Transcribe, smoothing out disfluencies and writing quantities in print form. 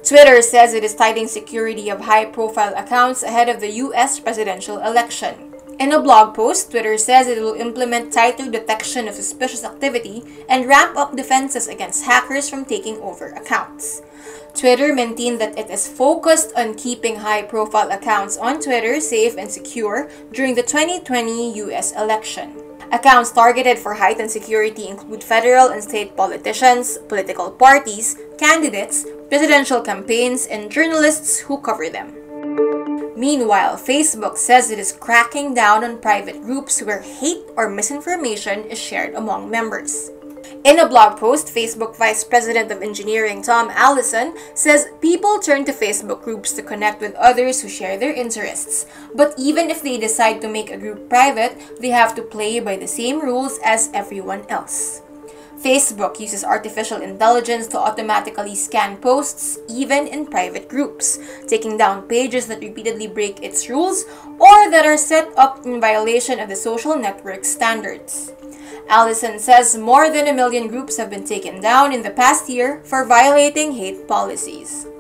Twitter says it is tightening security of high-profile accounts ahead of the US presidential election. In a blog post, Twitter says it will implement tighter detection of suspicious activity and ramp up defenses against hackers from taking over accounts. Twitter maintained that it is focused on keeping high-profile accounts on Twitter safe and secure during the 2020 US election. Accounts targeted for heightened security include federal and state politicians, political parties, candidates, presidential campaigns, and journalists who cover them. Meanwhile, Facebook says it is cracking down on private groups where hate or misinformation is shared among members. In a blog post, Facebook Vice President of Engineering Tom Allison says people turn to Facebook groups to connect with others who share their interests. But even if they decide to make a group private, they have to play by the same rules as everyone else. Facebook uses artificial intelligence to automatically scan posts, even in private groups, taking down pages that repeatedly break its rules or that are set up in violation of the social network standards. Allison says more than 1 million groups have been taken down in the past year for violating hate policies.